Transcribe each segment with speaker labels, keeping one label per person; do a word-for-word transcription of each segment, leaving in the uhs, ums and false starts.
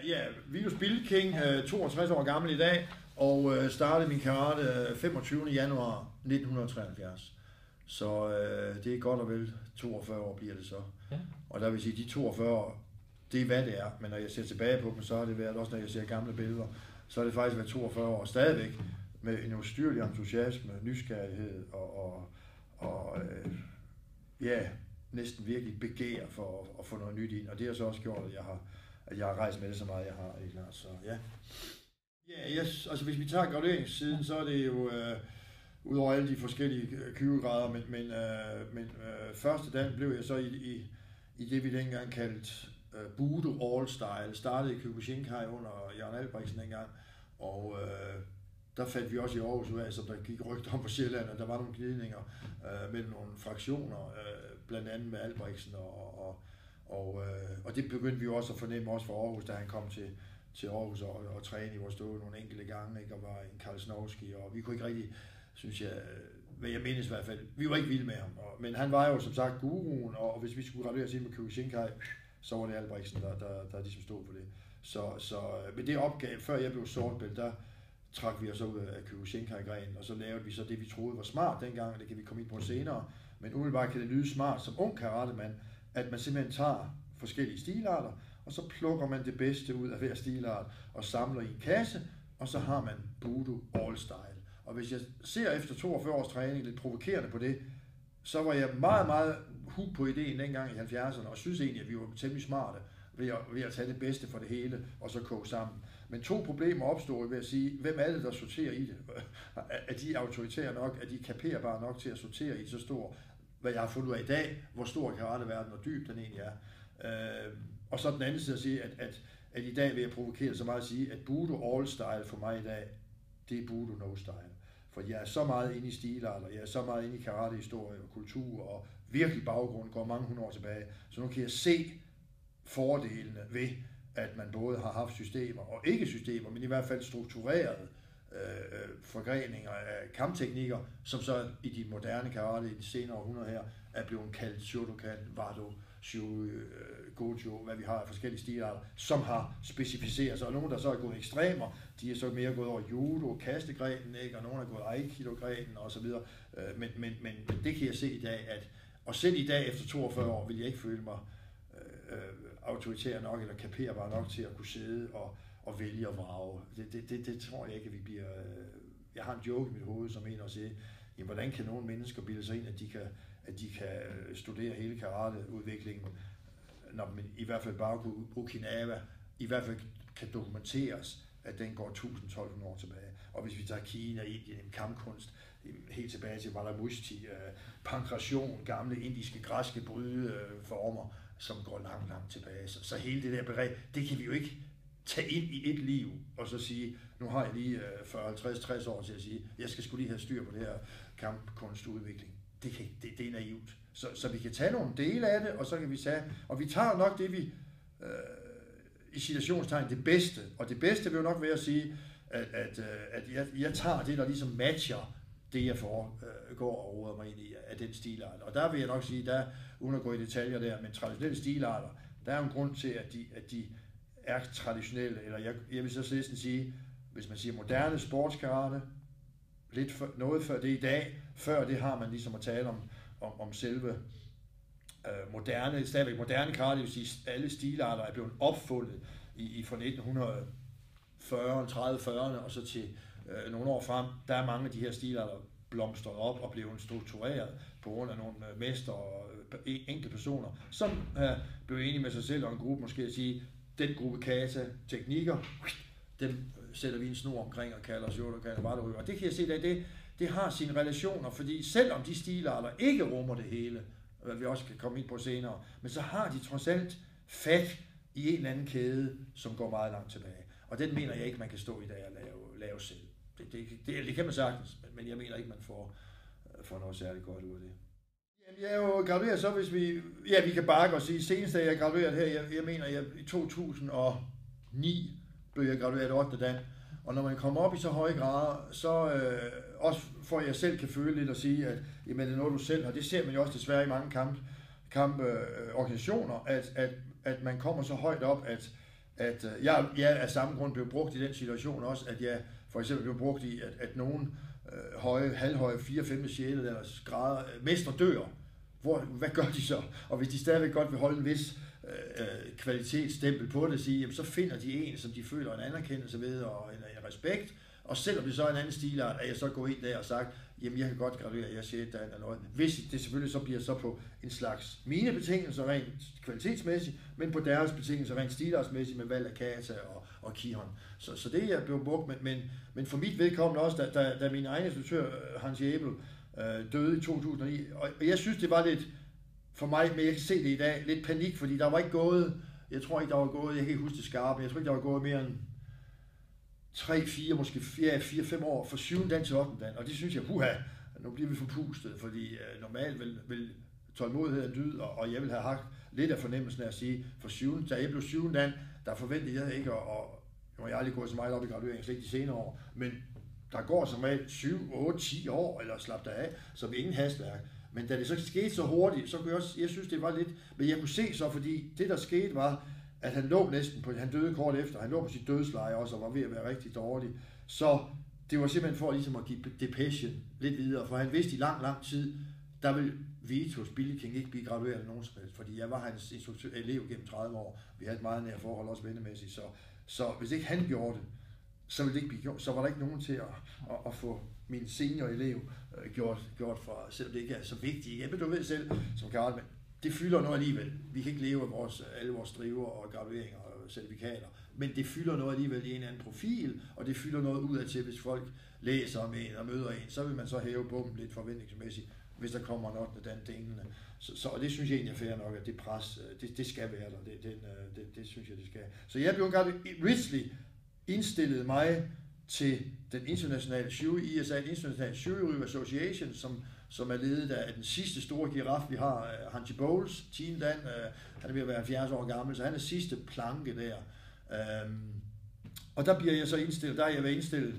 Speaker 1: ja, Vitus Bilking, toogtres år gammel i dag, og startede min karate femogtyvende januar nitten treoghalvfjerds. Så øh, det er godt og vel toogfyrre år bliver det så. Ja. Og der vil sige, de toogfyrre år, det er hvad det er, men når jeg ser tilbage på dem, så har det været, også når jeg ser gamle billeder, så har det faktisk været toogfyrre år stadigvæk, med en ustyrlig entusiasme, nysgerrighed og, og, og øh, ja, næsten virkelig begær for at, at få noget nyt ind. Og det har så også gjort, at jeg har, at jeg har rejst med det så meget, jeg har. Ikke? Så ja. Ja, yes, altså hvis vi tager gradueringssiden, så er det jo, øh, udover alle de forskellige købegrader, men, men, øh, men øh, første dag blev jeg så i, i, i det, vi dengang kaldte øh, Budo All Style. Startede i Kyokushinkai under Jørgen Albrechtsen dengang, og øh, der fandt vi også i Aarhus ud af, som der gik rygter om på Sjælland, og der var nogle glidninger øh, mellem nogle fraktioner, øh, blandt andet med Albrechtsen, og, og, og, øh, og det begyndte vi også at fornemme også for Aarhus, da han kom til, til Aarhus og, og træne i vores stående nogle enkelte gange, ikke? Og var en Karl Snovski, og vi kunne ikke rigtig, synes jeg, hvad jeg mindes i hvert fald, vi var ikke vilde med ham, og, men han var jo som sagt guruen, og, og hvis vi skulle graduere sig med Kyokushinkai, så var det Albrechtsen, der, der, der ligesom stod for det. Så, så med det opgave, før jeg blev sortbælt, der trak vi os ud af Kyokushinkai-grenen, og så lavede vi så det, vi troede var smart dengang, og det kan vi komme ind på senere. Men umiddelbart kan det lyde smart som ung karatemand, at man simpelthen tager forskellige stilarter, og så plukker man det bedste ud af hver stilart, og samler i en kasse, og så har man Budo All Style. Og hvis jeg ser efter toogfyrre års træning, lidt provokerende på det, så var jeg meget, meget hooked på ideen dengang i halvfjerdserne, og synes egentlig, at vi var temmelig smarte ved at, ved at tage det bedste for det hele, og så koge sammen. Men to problemer opstod ved at sige, hvem er det, der sorterer i det? Er de autoritære nok? Er de kaperbare nok til at sortere i så stor, hvad jeg har fundet ud af i dag, hvor stor karateverden og dyb den egentlig er? Øh, og så den anden side at sige, at, at, at i dag vil jeg provokere så meget at sige, at Budo All Style for mig i dag, det er Budo No Style. For jeg er så meget inde i stilarter, jeg er så meget inde i karatehistorie og kultur, og virkelig baggrund går mange hundrede år tilbage. Så nu kan jeg se fordelene ved, at man både har haft systemer og ikke systemer, men i hvert fald strukturerede øh, forgreninger af kampteknikker, som så i de moderne karate i de senere århundreder her er blevet kaldt Shotokan, Wado, Shuri, øh, Gojo, hvad vi har af forskellige stilarter, som har specificeret sig. Og nogle, der så er gået ekstremer, de er så mere gået over judo, kastegrenen, ikke? Og nogle er gået aikido-grenen osv. Øh, men, men, men, men det kan jeg se i dag, at og selv i dag efter toogfyrre år vil jeg ikke føle mig øh, autoritær nok eller kaperbar nok til at kunne sidde og, og vælge og vrage. Det, det, det, det tror jeg ikke, at vi bliver... Øh, jeg har en joke i mit hoved, som en og siger, jamen, hvordan kan nogle mennesker bilde sig ind, at de kan, at de kan studere hele karateudviklingen, når man i hvert fald bare kunne Okinawa, i hvert fald kan dokumenteres, at den går tusind til tolv hundrede år tilbage. Og hvis vi tager Kina, Indien, kampkunst, helt tilbage til Valamushti, pankration, gamle indiske, græske brydeformer, som går langt, langt tilbage. Så, så hele det der begreb, det kan vi jo ikke tage ind i et liv, og så sige, nu har jeg lige fyrre, halvtreds, tres år til at sige, jeg skal sgu lige have styr på det her kampkunstudvikling. Det, kan, det, det er naivt. Så, så vi kan tage nogle dele af det, og så kan vi tage, og vi tager nok det, vi øh, i citationstegn, det bedste, og det bedste vil jo nok være at sige, at, at, at jeg, jeg tager det, der ligesom matcher det, jeg får, øh, går og råder mig ind i af den stilart. Og der vil jeg nok sige, der, uden at gå i detaljer der, men traditionelle stilarter, der er en grund til, at de, at de er traditionelle, eller jeg, jeg vil så næsten sige, hvis man siger moderne sportskarate, lidt for, noget før det i dag, før det har man ligesom at tale om, om, om selve øh, moderne, stadigvæk moderne karate, det vil sige, alle stilarter er blevet opfundet i, i fra nitten fyrre, tredive, fyrrerne og så til øh, nogle år frem. Der er mange af de her stilarter blomstret op og blevet struktureret på grund af nogle øh, mester og øh, enkelte personer, som øh, blev enige med sig selv og en gruppe måske at sige, den gruppe kata teknikker, dem sætter vi en snor omkring og kalder Shotokan og Wado. Og det kan jeg se, at det, det har sine relationer, fordi selvom de stilarter ikke rummer det hele, hvad vi også kan komme ind på senere, men så har de trods alt fat i en eller anden kæde, som går meget langt tilbage. Og den mener jeg ikke, man kan stå i dag og lave, lave selv. Det, det, det, det kan man sagtens, men jeg mener ikke, man får, får noget særligt godt ud af det. Jamen, jeg er jo gradueret så, hvis vi... Ja, vi kan bakke og sige, senest da jeg gradueret her, jeg, jeg mener, jeg, i to tusind og ni blev jeg gradueret ottende dan. Og når man kommer op i så høje grader, så øh, også for at jeg selv kan føle lidt og sige, at jamen, det er noget, du selv har. Det ser man jo også desværre i mange kamp, kamp, øh, organisationer, at, at, at man kommer så højt op, at, at øh, jeg, jeg af samme grund blev brugt i den situation også, at jeg for eksempel blev brugt i, at, at nogen øh, høje, halvhøje, fire, fem, seks eller grader øh, mestre dør. Hvor, hvad gør de så? Og hvis de stadigvæk godt vil holde en vis øh, kvalitetsstempel på det, sige, jamen, så finder de en, som de føler en anerkendelse ved og en, en respekt. Og selvom det så er en anden stilart, at jeg så går ind der og sagt, jamen jeg kan godt graduere, jeg er sjette eller noget. Hvis det selvfølgelig så bliver så på en slags mine betingelser rent kvalitetsmæssigt, men på deres betingelser rent stilartsmæssigt med valg af Kata og, og Kihon. Så, så det er blevet brugt, men, men, men for mit vedkommende også, da, da, da min egen instruktør, Hans Jebel, øh, døde i to tusind og ni, og jeg synes det var lidt, for mig, men jeg kan se det i dag, lidt panik, fordi der var ikke gået, jeg tror ikke der var gået, jeg kan ikke huske det skarpt, men jeg tror ikke der var gået mere end tre, fire, måske fire, fem år fra syvende dan til ottende dan, og det synes jeg, puha, nu bliver vi forpustet, fordi øh, normalt vil, vil tålmodighed er dyd, og, og jeg vil have haft lidt af fornemmelsen af at sige, for syvende, da jeg blev syvende dan, der forventede jeg ikke, og, og nu har jeg aldrig gået så meget op i graduering, slet ikke de senere år, men der går som regel syv, otte, ti år, eller slap der af, som ingen hastværk. Men da det så skete så hurtigt, så kunne jeg også, jeg synes det var lidt, men jeg kunne se så, fordi det der skete var, at han lå næsten på, han døde kort efter, han lå på sit dødsleje også, og var ved at være rigtig dårlig. Så det var simpelthen for ligesom at give depression lidt videre, for han vidste i lang, lang tid, der ville Vitos Billy King ikke blive gradueret nogen som helst, fordi jeg var hans instruktør, elev gennem tredive år, vi havde et meget nære forhold også vennemæssigt, så, så hvis ikke han gjorde det, så ville det ikke blive gjort, så var der ikke nogen til at, at, at få min senior elev uh, gjort, gjort fra, selvom det ikke er så vigtigt. Jeg ved, du ved selv, som Karl, men det fylder noget alligevel. Vi kan ikke leve af vores, alle vores driver og gradueringer og certifikater, men det fylder noget alligevel i en anden profil, og det fylder noget ud af til, hvis folk læser om en og møder en, så vil man så hæve bomben lidt forventningsmæssigt, hvis der kommer en ottende dan dingende. Så, så, og det synes jeg egentlig er fair nok, at det pres, det, det skal være der. Det, den, det, det synes jeg, det skal. Så jeg blev engang Ridsley indstillede mig til den internationale jury, I S A, den internationale jury association, som, som er ledet af den sidste store giraf, vi har, Hanji Bowles, tiende dan, han er ved at være halvfjerds år gammel, så han er sidste planke der. Og der bliver jeg så indstillet, der er jeg været indstillet,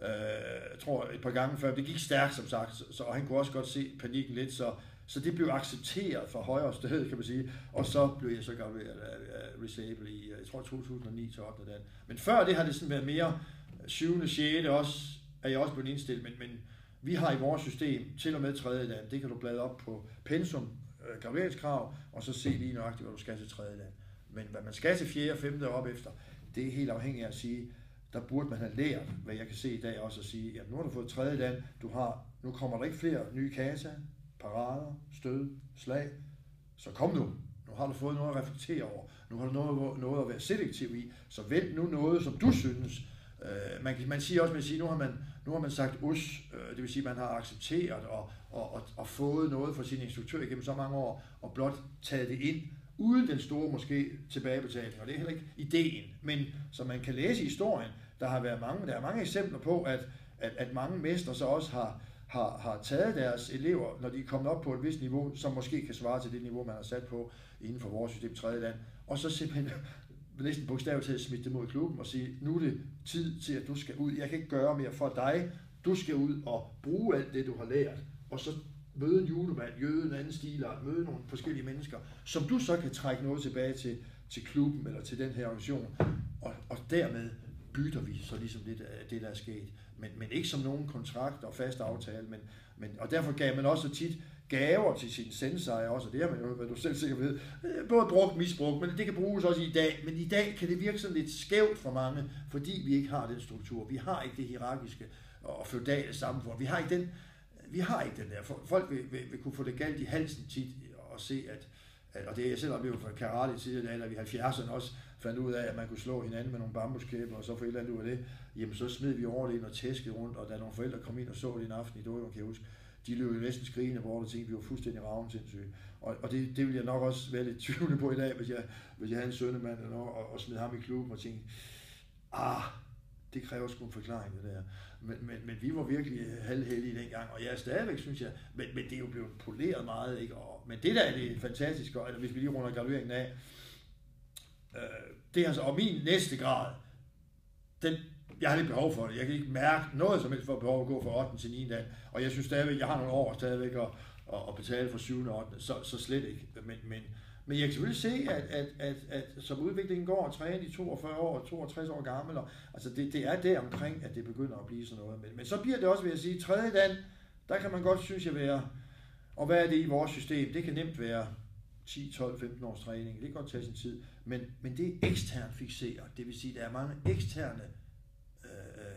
Speaker 1: jeg tror et par gange før, det gik stærkt som sagt, så, og han kunne også godt se panikken lidt, så Så det blev accepteret fra højre sted, kan man sige, og så blev jeg så gradueret af Risable i, jeg tror, to tusind og ni til ottende dan. Men før det har det sådan været mere syvende, sjette også, er jeg også blevet indstillet, men, men vi har i vores system til og med tredje dan, det kan du bladre op på pensum, øh, gradueringskrav, og så se lige nøjagtigt, hvad du skal til tredje dan. Men hvad man skal til fjerde og femte op efter, det er helt afhængigt af at sige, der burde man have lært, hvad jeg kan se i dag også at sige, ja, nu har du fået tredje dan, du har, nu kommer der ikke flere nye kata, parader, stød, slag, så kom nu. Nu har du fået noget at reflektere over. Nu har du noget, noget at være selektiv i. Så vælg nu noget, som du synes. Øh, man, man siger også, man siger, nu har man, nu har man sagt us, øh, det vil sige, at man har accepteret og, og, og, og fået noget fra sin instruktør igennem så mange år, og blot taget det ind, uden den store måske tilbagebetaling. Og det er heller ikke ideen. Men som man kan læse i historien, der har været mange, der er mange eksempler på, at, at, at mange mestre så også har Har, har taget deres elever, når de er kommet op på et vist niveau, som måske kan svare til det niveau, man har sat på inden for vores system tredje dan, og så simpelthen næsten bogstaveligt til at smide dem mod klubben og sige, nu er det tid til, at du skal ud. Jeg kan ikke gøre mere for dig. Du skal ud og bruge alt det, du har lært, og så møde en julemand, jøde en anden stilart, møde nogle forskellige mennesker, som du så kan trække noget tilbage til, til klubben eller til den her organisation, og, og dermed bytter vi så ligesom det, det der er sket. Men, men ikke som nogen kontrakt og fast aftale, men, men, og derfor gav man også tit gaver til sine sensei også, og det har man jo, hvad du selv sikkert ved, både brugt og misbrugt, men det kan bruges også i dag. Men i dag kan det virke sådan lidt skævt for mange, fordi vi ikke har den struktur. Vi har ikke det hierarkiske og feudale samfund. Vi har ikke den, vi har ikke den der. Folk vil, vil, vil kunne få det galt i halsen tit og se, at, at og det er jeg selv oplevet fra karate tidligere, da vi i halvfjerdserne også fandt ud af, at man kunne slå hinanden med nogle bambuskæber, og så få et eller andet ud af det, jamen så smed vi over det ind og tæskede rundt, og da nogle forældre kom ind og så det en aften i Dårlig, kan jeg huske, de løb jo næsten skrigende bort og tænkte, vi var fuldstændig ravne sindssyge. Og, og det, det ville jeg nok også være lidt tvivlende på i dag, hvis jeg, hvis jeg havde en sønnemand eller noget, og, og smed ham i klubben og tænkte, ah, det kræver sgu en forklaring, det der. Men, men, men vi var virkelig halvheldige dengang, og jeg er stadigvæk, synes jeg, men, men det er jo blevet poleret meget, ikke? Og, men det der er det fantastiske, eller hvis vi lige runder gradueringen af, øh, det er altså, og min næste grad, den, jeg har lidt behov for det. Jeg kan ikke mærke noget som helst for behov at gå fra ottende til niende dan, og jeg synes stadigvæk, jeg har nogle år stadigvæk at, at betale for syvende og ottende, så, så slet ikke. Men, men, Men jeg kan selvfølgelig se, at, at, at, at som udviklingen går og træner i toogfyrre år og toogtres år gammel, og, altså det, det er der omkring, at det begynder at blive sådan noget. Men, men så bliver det også, vil jeg sige, tredje dan, der kan man godt, synes jeg, være, og hvad er det i vores system? Det kan nemt være ti, tolv, femten års træning. Det kan godt tage sin tid. Men, men det er eksternt fixeret. Det vil sige, at der er mange eksterne øh,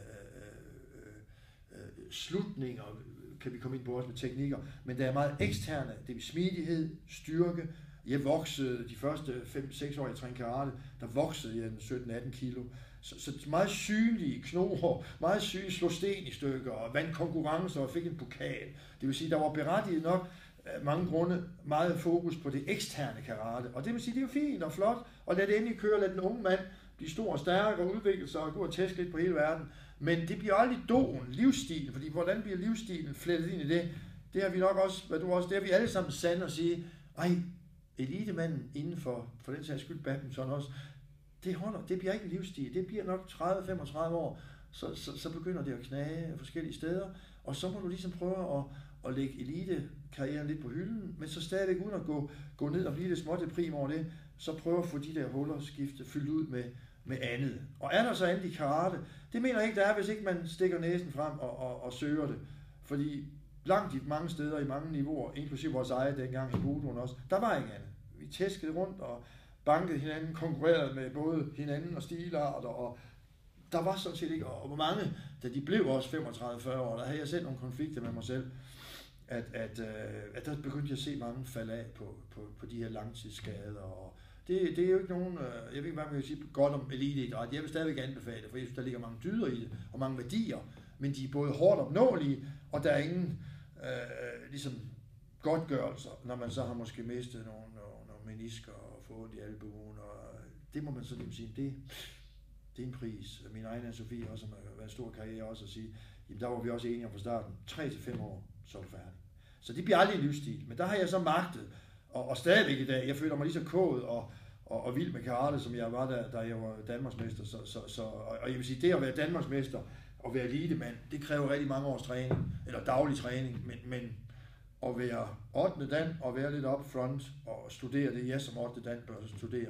Speaker 1: øh, øh, slutninger, kan vi komme ind på også med teknikker, men der er meget eksterne. Det er smidighed, styrke. Jeg voksede de første fem seks år, jeg trænede karate, der voksede jeg sytten atten kilo. Så, så meget synlige knoger, meget synlige slå sten i stykker, og vandt konkurrencer og fik en pokal. Det vil sige, der var berettiget nok af mange grunde meget fokus på det eksterne karate. Og det vil sige, det er jo fint og flot, og lad det endelig køre, lad den unge mand blive stor og stærk og udvikle sig og gå og tæske lidt på hele verden. Men det bliver aldrig doen, livsstilen, fordi hvordan bliver livsstilen flettet ind i det? Det har vi nok også, hvad du også, det har vi alle sammen sande at sige, ej, elitemanden inden for, for den sags skyld badminton også, det holder, det bliver ikke en livsstil, det bliver nok tredive til femogtredive år, så, så, så begynder det at knage forskellige steder, og så må du ligesom prøve at, at lægge elitekarrieren lidt på hylden, men så stadigvæk uden at gå, gå ned og blive lidt småt deprim over det, så prøve at få de der huller skiftet, fyldt ud med, med andet. Og er der så andet i karate? Det mener jeg ikke, der er, hvis ikke man stikker næsen frem og, og, og søger det, fordi langt i mange steder, i mange niveauer, inklusive vores eget dengang i Budoen også, der var ikke andet. Vi tæskede rundt og bankede hinanden, konkurrerede med både hinanden og stilarter, og der var sådan set ikke, og hvor mange, da de blev også femogtredive til fyrre år, der havde jeg selv nogle konflikter med mig selv, at, at, øh, at der begyndte jeg at se mange falde af på, på, på de her langtidsskader, og det, det er jo ikke nogen, øh, jeg ved ikke, hvad man kan sige godt om eliteidræt, jeg vil stadigvæk anbefale det, for jeg synes, der ligger mange dyder i det, og mange værdier, men de er både hårdt opnåelige, og der er ingen øh, ligesom godtgørelser, når man så har måske mistet nogle, nogle, nogle menisker og fået ondt i albuen, og det må man så sige, det, det er en pris. Min egen Anne-Sophie også, som har været en stor karriere også, at sige, jamen der var vi også enige om fra starten, tre til fem år, så er du færdig. Så det bliver aldrig en livsstil, men der har jeg så magtet, og, og stadigvæk i dag, jeg føler mig lige så kodet og, og, og vild med karate, som jeg var, da, da jeg var Danmarksmester, så, så, så, og jeg vil sige, det at være Danmarksmester og være elitemand, det kræver rigtig mange års træning, eller daglig træning, men, men at være ottende dan og være lidt up front og studere det, jeg som ottende dan bør studere,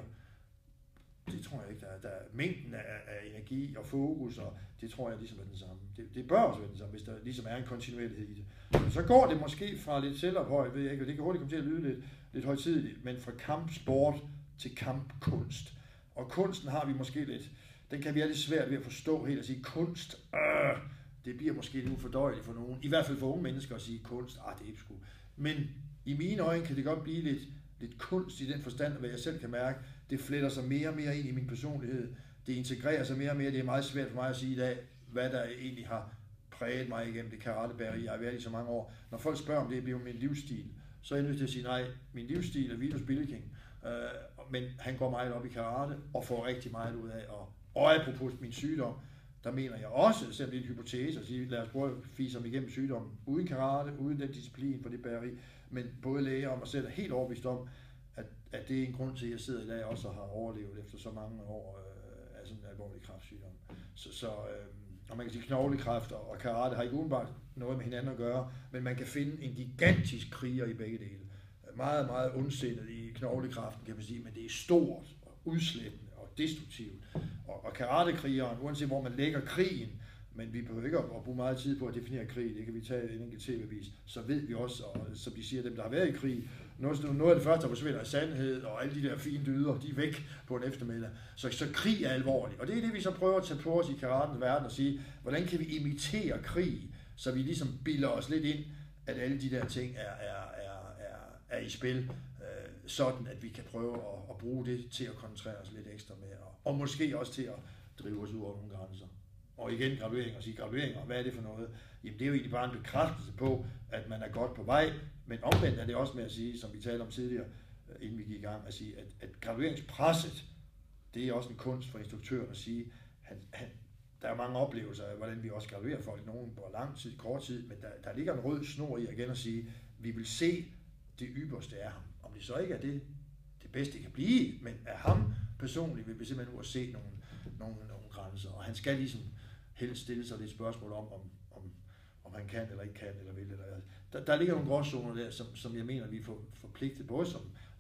Speaker 1: det tror jeg ikke, der er, der er mængden af, af energi og fokus, og det tror jeg ligesom er den samme. Det, det bør også være den samme, hvis der ligesom er en kontinuerlighed i det. Men så går det måske fra lidt selvophøj, ved jeg ikke, og det kan hurtigt komme til at lyde lidt, lidt højtideligt, men fra kampsport til kampkunst. Og kunsten har vi måske lidt, den kan vi have lidt svært ved at forstå helt, at sige kunst, øh, det bliver måske lidt ufordøjeligt for nogen, i hvert fald for unge mennesker at sige kunst, ah, det er ikke sgu. Men i mine øjne kan det godt blive lidt, lidt kunst i den forstand, hvad jeg selv kan mærke, det fletter sig mere og mere ind i min personlighed, det integrerer sig mere og mere, det er meget svært for mig at sige i dag, hvad der egentlig har præget mig igennem det karatebæreri, jeg har været i så mange år. Når folk spørger, om det bliver min livsstil, så er jeg nødt til at sige, nej, min livsstil er Vitus Billiking, øh, men han går meget op i karate og får rigtig meget ud af, og, og apropos min sygdom, der mener jeg også, selvom det er en hypotese, at sige, lad os prøve at fise ham igennem sygdommen, uden karate, uden den disciplin for det bæreri, men både læger og mig selv er helt overbevist om, at, at det er en grund til, at jeg sidder i dag også og har overlevet efter så mange år øh, af sådan en alvorlig kræftsygdom. Så, så øh, og man kan sige, knoglekræft og, og karate har ikke udenbart noget med hinanden at gøre, men man kan finde en gigantisk kriger i begge dele. Meget, meget ondsindet i knoglekræften, kan man sige, men det er stort og udslættende og destruktivt. Og, og karatekrigeren, uanset hvor man lægger krigen, men vi behøver ikke at bruge meget tid på at definere krig, det kan vi tage en enkelt tv-vis, så ved vi også, og som de siger, dem der har været i krig, noget, noget af det første, der forsvinder, er sandhed, og alle de der fine dyder, de er væk på en eftermiddag. Så, så krig er alvorligt, og det er det, vi så prøver at tage på os i karatens verden og sige, hvordan kan vi imitere krig, så vi ligesom bilder os lidt ind, at alle de der ting er, er, er, er, er i spil, øh, sådan at vi kan prøve at, at bruge det til at koncentrere os lidt ekstra med, og, og måske også til at drive os ud over nogle grænser. Og igen graduering og sige gradueringer, hvad er det for noget? Jamen det er jo egentlig bare en bekræftelse på, at man er godt på vej, men omvendt er det også med at sige, som vi talte om tidligere, inden vi gik i gang, at sige, at, at gradueringspresset, det er også en kunst for instruktøren at sige, han, han, der er mange oplevelser af, hvordan vi også graduerer folk, nogen på lang tid, kort tid, men der, der ligger en rød snor i igen at sige, vi vil se det ypperste af ham. Om det så ikke er det, det bedste det kan blive, men af ham personligt vil vi simpelthen nu at se nogle, nogle, nogle grænser, og han skal ligesom helst stille sig lidt spørgsmål om, om, om, om han kan eller ikke kan, eller vil. Eller, der, der ligger nogle gråzoner der, som, som jeg mener, vi er for, forpligtet både som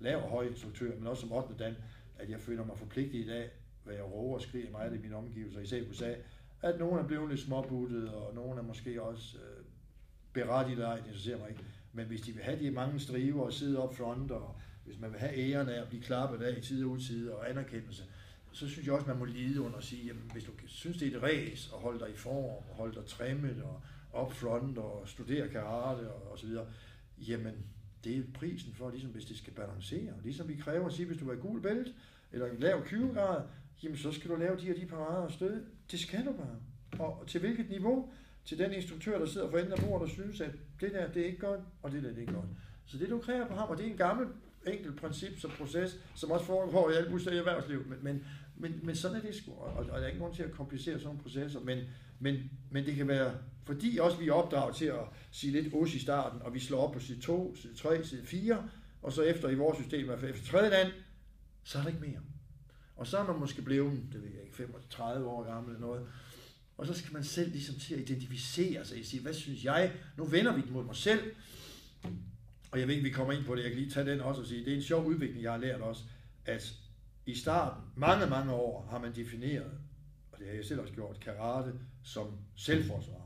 Speaker 1: lav- og højinstruktør, men også som ottende dan, at jeg føler mig forpligtet i dag, hvad jeg råber og skriger meget i mine omgivelser, især i U S A, at nogen er blevet lidt småbuttet, og nogen er måske også øh, berettiget, det interesserer mig ikke. Men hvis de vil have de mange striver og sidde op front, og hvis man vil have æren af at blive klappet af i tide og utide og anerkendelse, så synes jeg også, man må lide under at sige, jamen, hvis du synes, det er et ræs, og holde dig i form, og holde dig trimmet, og up front, og studere karate, og, og så videre, jamen, det er prisen for, ligesom hvis det skal balancere. Ligesom vi kræver at sige, hvis du er gul bælte, eller en lav tyve grad, jamen, så skal du lave de og de parader og stød. Det skal du bare. Og til hvilket niveau? Til den instruktør, der sidder for enden af bordet, der synes, at det der, det er ikke godt, og det der, det er ikke godt. Så det, du kræver på ham, og det er en gammel, enkelt princip som proces, som også foregår i alle mulige erhvervsliv, men, men, men, men sådan er det sgu, og, og der er ikke nogen til at komplicere sådan nogle processer, men, men, men det kan være, fordi også vi er opdraget til at sige lidt os i starten, og vi slår op på side to, side tre, side fire, og så efter i vores system, efter tredje land, så er der ikke mere. Og så er man måske blevet, det ved jeg ikke, femogtredive år gammel eller noget, og så skal man selv ligesom til at identificere sig og sige, hvad synes jeg? Nu vender vi den mod mig selv, og jeg ved ikke, vi kommer ind på det, jeg kan lige tage den også og sige, det er en sjov udvikling, jeg har lært også, at i starten, mange, mange år, har man defineret, og det har jeg selv også gjort, karate som selvforsvar.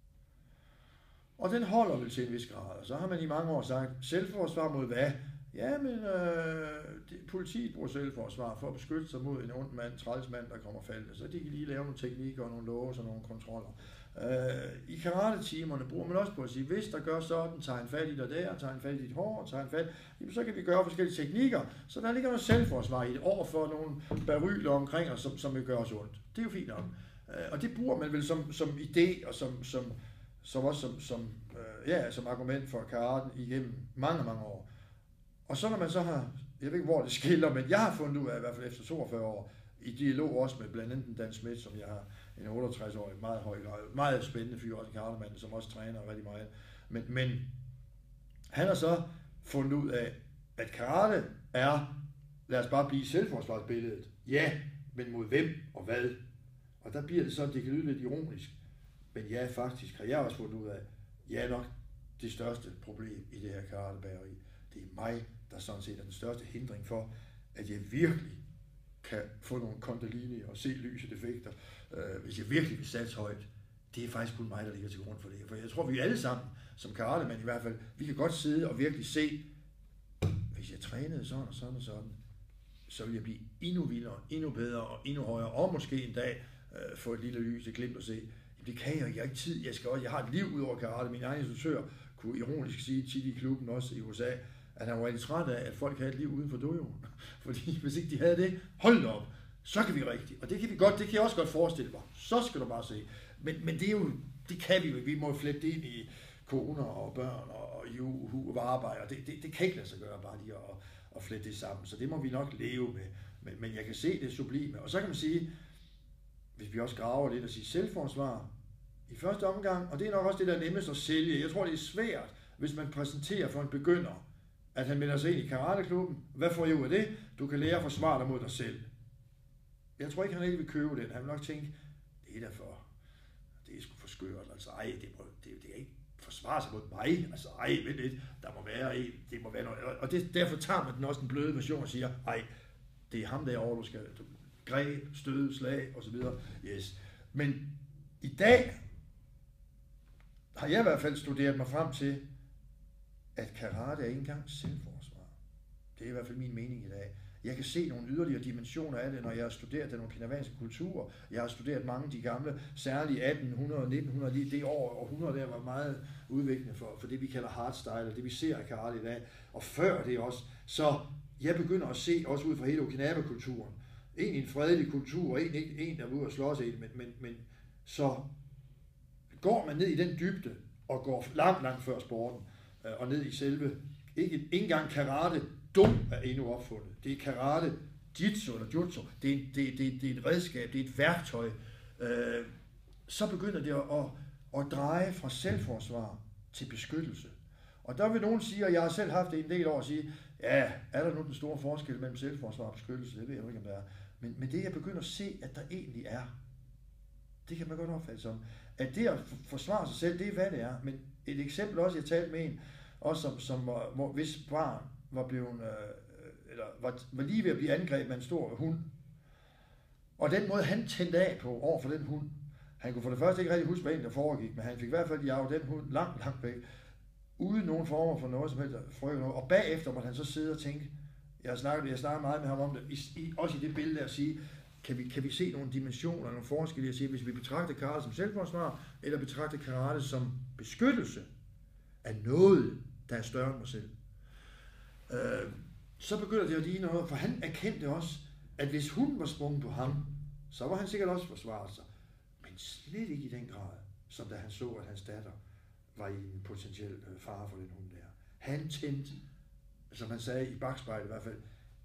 Speaker 1: Og den holder vel til en vis grad, og så har man i mange år sagt, selvforsvar mod hvad? Ja, men øh, det, politiet bruger selvforsvar for at beskytte sig mod en ond mand, træls mand, der kommer faldende, så de kan lige lave nogle teknikker og nogle lås og nogle kontroller. Øh, I karate-timerne bruger man også på at sige, hvis der gør sådan, tager en fat i dig der, tager en fat i dit hår, tager en fat, jamen, så kan vi gøre forskellige teknikker, så der ligger noget selvforsvar i det, over for nogle baryler omkring os, som, som vil gøre os ondt. Det er jo fint nok. Øh, og det bruger man vel som, som idé, og som, som, som også som, som, øh, ja, som argument for karaten igennem mange, mange år. Og så når man så har, jeg ved ikke hvor det skiller, men jeg har fundet ud af, i hvert fald efter toogfyrre år, i dialog også med blandt andet Dan Smith, som jeg har en otteogtres-årig, meget høj grad, meget spændende fyr, også en karatemand, som også træner rigtig meget. Men, men han har så fundet ud af, at karate er, lad os bare blive selvforsvarsbilledet. Ja, men mod hvem og hvad? Og der bliver det så, det kan lyde lidt ironisk, men ja, faktisk har jeg også fundet ud af, ja nok det største problem i det her karatebageri. Det er mig, der sådan set er den største hindring for, at jeg virkelig kan få nogle kundalini og se lyset effekter, øh, hvis jeg virkelig vil satse højt. Det er faktisk kun mig, der ligger til grund for det. For jeg tror, vi alle sammen, som karatemænd i hvert fald, vi kan godt sidde og virkelig se, hvis jeg trænede sådan og sådan og sådan, så vil jeg blive endnu vildere, endnu bedre og endnu højere, og måske en dag øh, få et lille lys, et glimt at se. Jamen, det kan jeg ikke. Jeg har ikke tid. Jeg, skal også, jeg har et liv ud over karate. Min egen instruktør kunne ironisk sige tit i klubben også i U S A, at han var rigtig træt af, at folk havde et liv uden for dojoen. Fordi hvis ikke de havde det, hold da op, så kan vi rigtigt. Og det kan vi godt, det kan jeg også godt forestille mig. Så skal du bare se. Men, men det er jo, det kan vi jo. Vi må flette ind i koner og børn og juhu og arbejde. Det, det, det kan ikke lade sig gøre bare lige at, at flette det sammen. Så det må vi nok leve med. Men, men jeg kan se det sublime. Og så kan man sige, hvis vi også graver lidt og siger selvforsvar i første omgang, og det er nok også det, der er nemmest at sælge. Jeg tror, det er svært, hvis man præsenterer for en begynder, at han melder sig ind i karateklubben. Hvad får jeg ud af det? Du kan lære at forsvare dig mod dig selv. Jeg tror ikke, han ikke vil købe den. Han vil nok tænke, det er derfor, det er sgu for skørt. Altså, ej, det, det, det er ikke forsvare sig mod mig. Altså, ej, vent lidt, der må være en, det må være noget. Og det, derfor tager man den også den bløde version og siger, ej, det er ham derovre, du skal du, greb, stød, slag, osv. Yes. Men i dag har jeg i hvert fald studeret mig frem til, at karate er ikke engang selvforsvar. Det er i hvert fald min mening i dag. Jeg kan se nogle yderligere dimensioner af det, når jeg har studeret den okinawanske kultur. Jeg har studeret mange af de gamle, særligt atten hundrede og nitten hundrede, lige det år og hundrede der var meget udviklende for, for det, vi kalder hardstyle, det vi ser af karate i dag. Og før det også. Så jeg begynder at se, også ud fra hele Okinawa-kulturen, en i en fredelig kultur, og en, en der er ude og slås i det, men, men, men så går man ned i den dybde, og går langt, langt før sporten, og ned i selve, ikke, ikke engang karate, do er endnu opfundet. Det er karate, jitsu eller jutsu, det er, det, det, det er et redskab, det er et værktøj. Øh, så begynder det at, at, at dreje fra selvforsvar til beskyttelse. Og der vil nogen sige, og jeg har selv haft det en del år at sige, ja, er der nu den store forskel mellem selvforsvar og beskyttelse? Det ved jeg ikke, om der er. Men, men det jeg begynder at se, at der egentlig er, det kan man godt opfatte som, at det at forsvare sig selv, det er hvad det er. Men et eksempel også, jeg talte med en, også som, som hvor, hvis barn var blevet øh, eller var, var lige ved at blive angrebet af en stor hund. Og den måde, han tændte af på over for den hund, han kunne for det første ikke rigtig huske, hvad en der foregik, men han fik i hvert fald jaget den hund langt, langt væk, uden nogen former for noget som helst frø noget. Og bagefter måtte han så sidde og tænke, jeg snakkede, jeg snakkede meget med ham om det, i, i, også i det billede der at sige, kan vi, kan vi se nogle dimensioner, nogle forskelle at sige, hvis vi betragter karate som selvforsvar, eller betragter karate som beskyttelse af noget, der er større end mig selv. Øh, så begynder det at ligne noget, for han erkendte også, at hvis hun var sprunget på ham, så var han sikkert også forsvaret sig. Men slet ikke i den grad, som da han så, at hans datter var i en potentiel fare for den hund der. Han tændte, som han sagde i bagspejlet i hvert fald,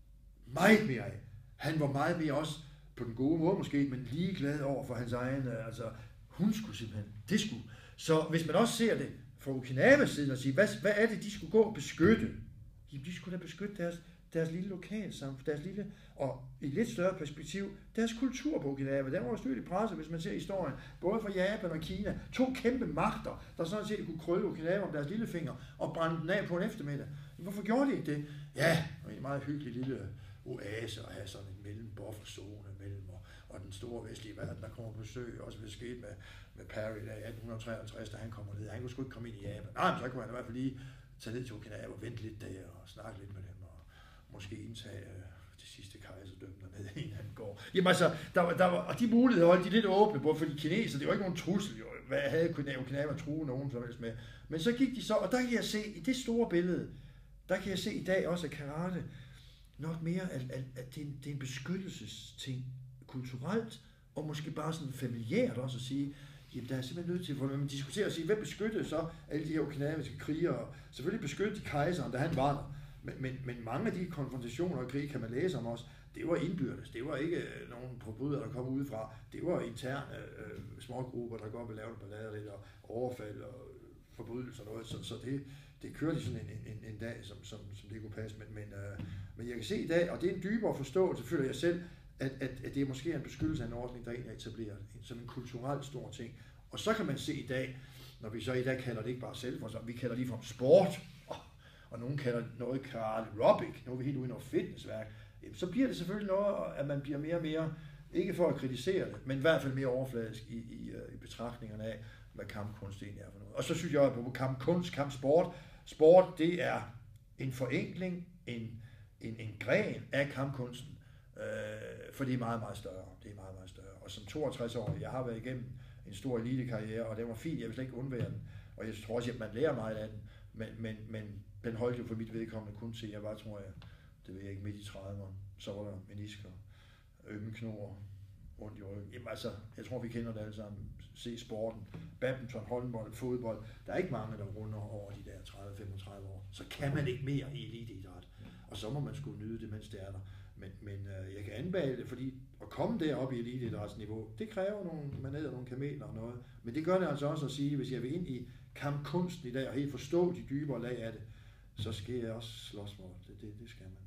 Speaker 1: meget mere af. Han var meget mere også på den gode måde måske, men ligeglad over for hans egen, altså hun skulle simpelthen, det skulle. Så hvis man også ser det fra Okinawas side og siger, hvad, hvad er det, de skulle gå og beskytte? Jamen, de skulle da beskytte deres, deres lille lokalsamfund, deres lille, og i et lidt større perspektiv, deres kultur på Okinawa. Den var jo stødt i presse, hvis man ser historien, både fra Japan og Kina. To kæmpe magter, der sådan set kunne krølle Okinawa om deres lillefinger og brænde den af på en eftermiddag. Hvorfor gjorde de ikke det? Ja, det var en meget hyggelig lille oase at have sådan en mellembufferzone mellem og, og den store vestlige verden, der kommer på besøg, også ved sket med, med Perry i atten treoghalvtreds, da han kommer ned. Han kunne sgu ikke komme ind i Japan. Nej, men så kunne han i hvert fald lige tage ned til Okinawa og vente lidt der og snakke lidt med dem og måske indtage øh, det sidste kejserdømme dernede, inden han går. Jamen altså, der var, der var, og de muligheder holdt de lidt åbne, både for de kineser, det var ikke nogen trussel, jo. Hvad havde Okinawa true nogen som helst med. Men så gik de så, og der kan jeg se, i det store billede, der kan jeg se i dag også, at karate nok mere, at, at, at det, er en, det er en beskyttelsesting kulturelt, og måske bare sådan familiært også at sige, jamen der er simpelthen nødt til, for man diskuterer og sige, hvem beskyttede så alle de her okinawiske krigere? Selvfølgelig beskyttede de kejseren, da han var der, men, men, men mange af de konfrontationer og krig, kan man læse om også, det var indbyrdes, det var ikke nogen forbrydere, der kom udefra, det var interne øh, små grupper, der godt ville lave ballade lidt, og overfald og forbrydelser og noget, så, så det, det kørte sådan en, en, en dag, som, som, som det kunne passe, men, men, øh, men jeg kan se i dag, og det er en dybere forståelse, føler jeg selv, at, at, at det er måske en beskyttelse af en ordning, der egentlig er etableret, som en kulturelt stor ting. Og så kan man se i dag, når vi så i dag kalder det ikke bare selvforsvar, vi kalder det ligefrem sport, og, og nogen kalder noget karate aerobic, nu er vi helt uden over fitnessværk, så bliver det selvfølgelig noget, at man bliver mere og mere, ikke for at kritisere det, men i hvert fald mere overfladisk i, i, i betragtningerne af, hvad kampkunst egentlig er for noget. Og så synes jeg, at på kampkunst, kampsport, sport, det er en forenkling, en, en, en gren af kampkunsten, øh, for det er meget, meget større. Det er meget, meget større. Og som toogtres-årig, jeg har været igennem en stor elitekarriere, og det var fint, jeg vil slet ikke undvære den. Og jeg tror også, at man lærer meget af den, men, men, men den holdt jo for mit vedkommende kun til, jeg var, tror jeg, det ved jeg ikke, midt i trediverne, så var der menisker, ømme knor, rundt i ryggen. Jamen altså, jeg tror, vi kender det alle sammen. Se sporten, badminton, håndbold, fodbold. Der er ikke mange, der runder over de der tredive til femogtredive år. Så kan man ikke mere i eliteidræt. Og så må man sgu nyde det, mens det er der. Men, men øh, jeg kan anbefale det, fordi at komme derop i eliteidrætsniveau, det kræver nogle maneter, nogle kameler og noget. Men det gør det altså også at sige, hvis jeg vil ind i kampkunsten i dag og helt forstå de dybere lag af det, så skal jeg også slås mod det. Det, det skal man.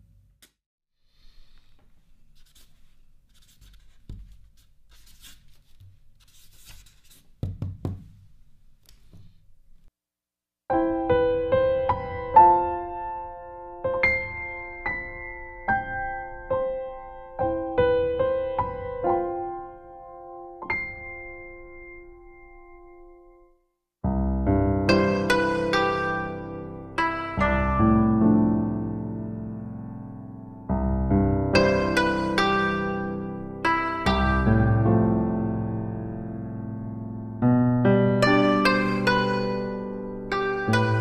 Speaker 2: you